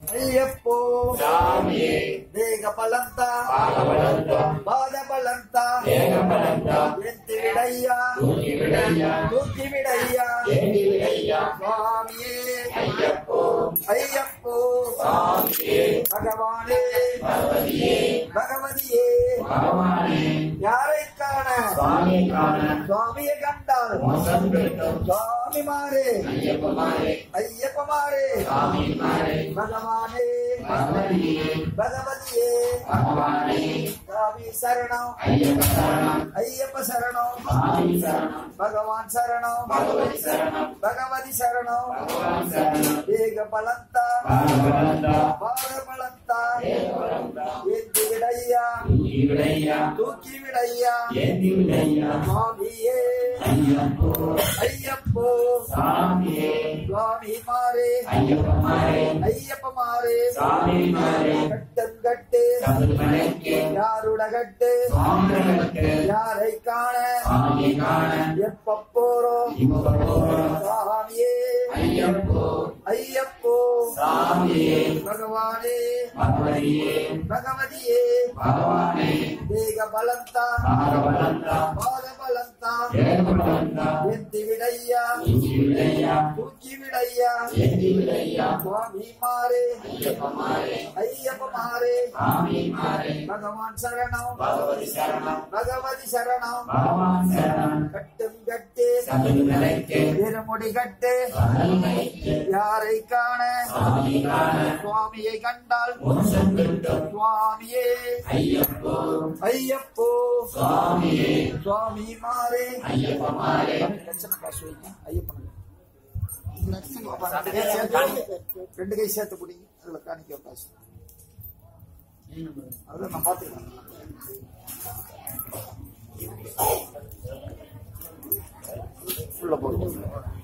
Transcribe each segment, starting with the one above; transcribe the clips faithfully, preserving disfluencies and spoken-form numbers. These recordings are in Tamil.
ஐயப்போ சாமியே தேக பலந்தா பாத பலந்தா பாத பலந்தா தேக பலந்தா எந்தி விடையா தூக்கி விடையா தூக்கி விடையா ஏந்தி விடையா சுவாமியே ஐயப்போ ஐயப்போ சாமியே பகவானே பகவதியே பகவதியே பகவானே யாரை காண சுவாமியை காண சுவாமியை கண்டால் மோசம் கிட்டும் சுவாமி மாறே ஐயப்ப மாறே ஐயப்ப மாறே சாமி மாறே பகவானே பகவதியே பகவதியே பகவானே சாமி சரணம் ஐயப்ப சரணம் ஐயப்ப சரணம் சாமி சரணம் பகவான் சரணம் பகவதி சரணம் பகவதி சரணம் பகவான் சரணம் தேக பலந்தா பாத பலந்தா பாத பலந்தா தேக பலந்தா ஏந்தி விடையா தூக்கி விடையா தூக்கி விடையா ஏந்தி விடையா சுவாமியே ஐயப்போ ஐயப்போ சாமியே சுவாமி மாறே ஐயப்ப மாறே ஐயப்ப மாறே சாமி மாறே கட்டம் கட்டு சதுமலைக்கு யாருட கட்டு சுவாமிக்கு யாரை காண சாமி காண எப்ப போறோம் இப்ப போறோம் சாமியே ஐயப்போ ஐயப்போ சாமியே பகவானே பகவதியே பகவதியே பகவானே தேக பலந்தா பாத பலந்தா பாத பலந்தா தேக பலந்தா எந்தி விடையா தூக்கி விடையா தூக்கி விடையா ஏந்தி விடையா சுவாமி மாறே ஐயப்ப மாறே ஐயப்ப மாறே சாமி மாறே பகவான் சரணம் பகவதி சரணம் பகவதி சரணம் பகவான் சரணம் கட்டும் கட்டு சதுமலைக்கு இருமுடி கட்டு யாரை காண சாமி காண சுவாமியை கண்டால் மோசம் கிட்டும் சுவாமியே ஐயப்போ ஐயப்போ சுவாமியே சுவாமி மாறே ஐயப்ப மாறே லட்சண காசு வைங்க ஐயப்பன் ரெண்டு கை சேர்த்து பிடிங்க அதுல காணிக்க காசு அதுல நான் பாத்துக்கிறேன் உள்ள போடுவோம்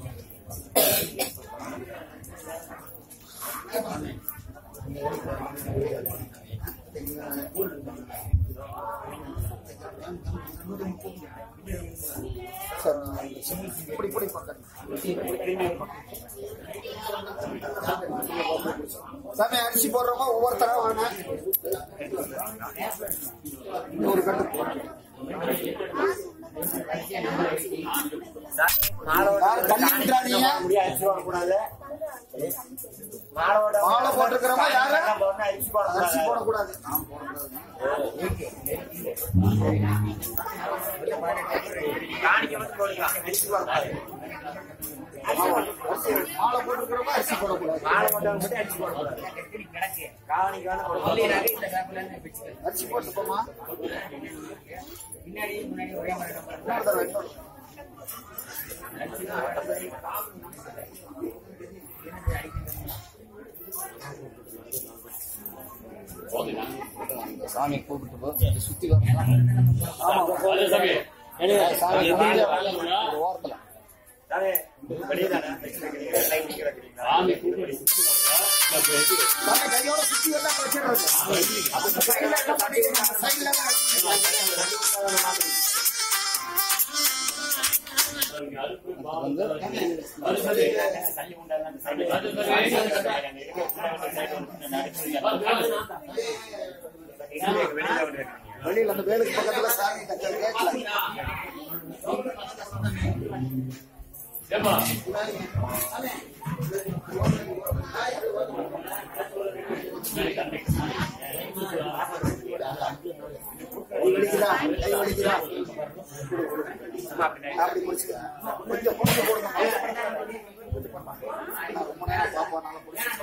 சாமி அரிசி போடுறோமா ஒவ்வொருத்தரா வாங்க ஒரு கட்டு மாலை போட்டிருக்கிறோமா யாரு அரிசி போடக்கூடாது மாலை போட்டிருக்கிறோமா அரிசி போடக்கூடாது மாலை போட்டவங்க மட்டும் அரிசி போடக்கூடாது அரிசி போட்டுப்போமா பின்னாடி முன்னாடி ஒரே மாதிரி சாமி கூப்பிட்டு சுத்தி ஓரத்துல கையோட சுத்தி வெளியில அந்த வேலுக்கு பக்கத்துல சாமி கேட்கல அப்படி முடிச்சு கொஞ்சம் பொண்ணு போடுங்க ரொம்ப நேரம் பாப்பா நல்லா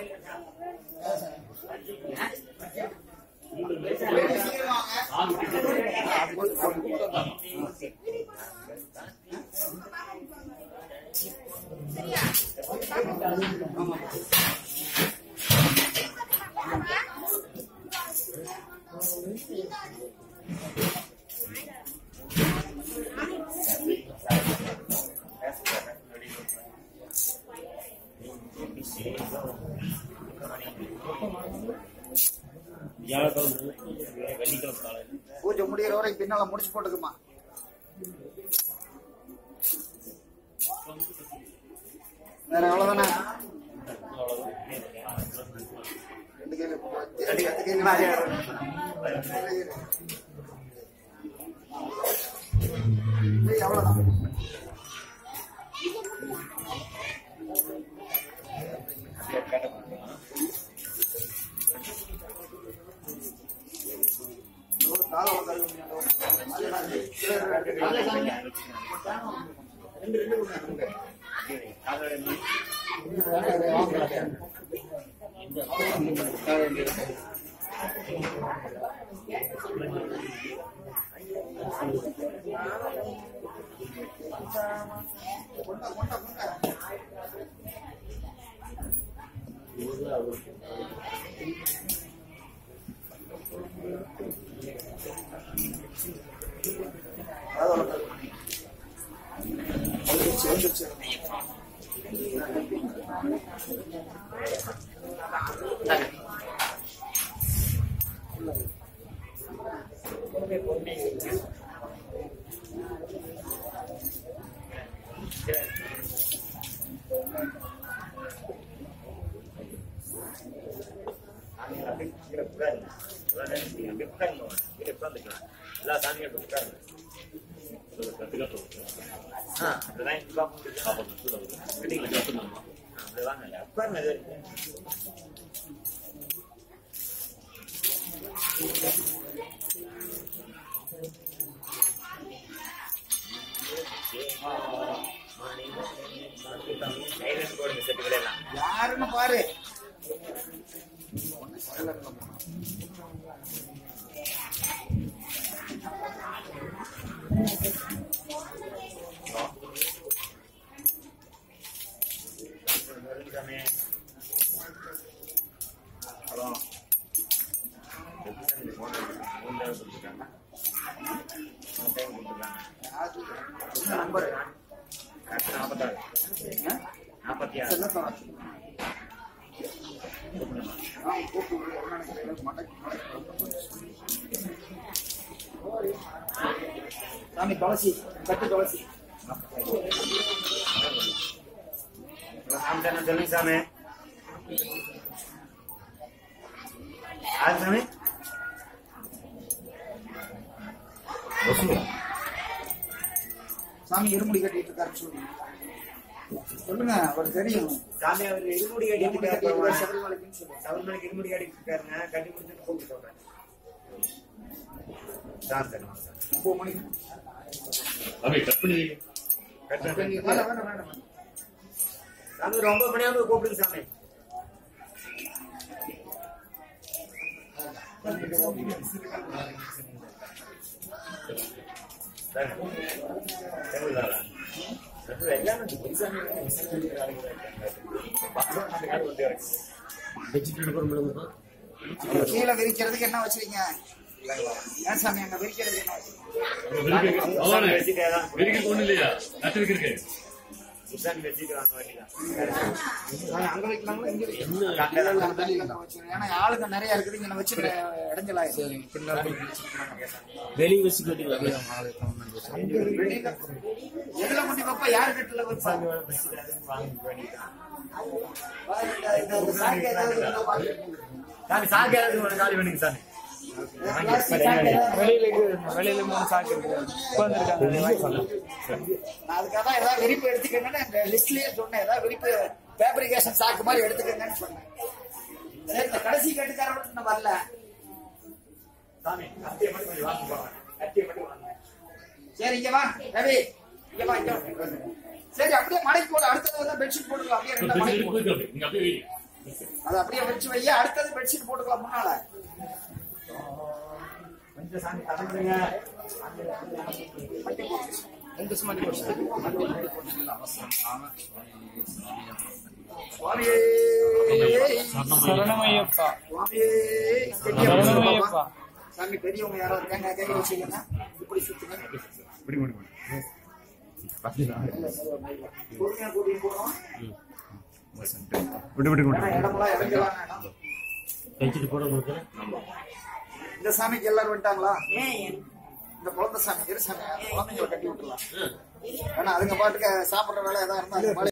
பூஜை முடிகிற வரை பின்னால முடிச்சு போட்டுக்குமா. வேற அவ்வளவுதானே. எவ்வளவுதான் யாருன்னு பாரு. சாமி துளசி கட்டு துளசி சொல்லுங்க சாமி. சாமி சாமி இருமுடி கட்டிட்டு இருக்காரு சொல்லுங்க சொல்லுங்க. அவர் தெரியும் சாமி. அவர் இருமுடி கட்டிட்டு இருக்காரு. சபரிமலைக்குன்னு சொல்லுங்க. சபரிமலைக்கு இருமுடி கட்டிட்டு இருக்காருங்க. கட்டி முடிச்சுட்டு கூப்பிட்டு சொல்றேன். சார் சரி ஒன்பது மணிக்கு சாமி ஒரு ஒன்பது மணியாவது கூப்பிடுங்க சாமி. கீழே விரிக்கிறதுக்கு என்ன வச்சிருக்கீங்க? ஏன் சாமி அங்க விரிக்கிறதுக்கு என்ன வச்சிருக்கீங்க? அங்க வைக்கலாங்களா? ஏன்னா ஆளுங்க நிறைய இருக்குது. இங்க வச்சு இடைஞ்சலா வெளியே வச்சு கட்டி எதுல முடி பாப்பா யாரு கட்டுல சாமி சாக்கு ஏதாவது காலி பண்ணுங்க சாமி. வெளியில மூணு சாக்கு அதுக்காக ஏதாவது விரிப்பு எடுத்துக்கங்கன்னு இந்த லிஸ்ட்லயே சொன்னேன். ஏதாவது விரிப்பு ஃபேப்ரிகேஷன் சாக்கு மாதிரி எடுத்துக்கங்கன்னு சொன்னேன். இந்த கடைசி கேட்டுக்காரோட இன்னும் வரல சாமி. கட்டியை மட்டும் கொஞ்சம் வாங்க போவாங்க. கட்டியை மட்டும் வாங்க. சரி இங்க வா ரவி, இங்க வா இங்க. சரி அப்படியே மலைக்கு போடு. அடுத்தது பெட்ஷீட் போட்டுக்கலாம். அப்படியே ரெண்டு மலைக்கு போடு. அது அப்படியே வச்சு வைய. அடுத்தது பெட்ஷீட் போட்டுக்கலாம் முன்னால. கொஞ்சம் சாமி தடங்குங்க. ரெண்டு சுமாரி போடு. சுவாமியே சரணமையப்பா. சுவாமியே சரணமையப்பா. சாமி பெரியவங்க யாரோ இருக்காங்க. கை வச்சுக்கங்க. இப்படி சுத்துங்க. இப்படி போடு. பொறுமையா கூட்டிட்டு போறோம். விட்டு விட்டு இடமெல்லாம் இறங்கலாம். இந்த சாமிக்கு எல்லாரும் வந்துட்டாங்களா? இந்த குழந்தை சாமி இரு சாமி குழந்தைங்களை கட்டி விட்டுலாம். ஏன்னா அதுங்க பாட்டுக்கு சாப்பிடுற வேலை ஏதாவது இருந்தா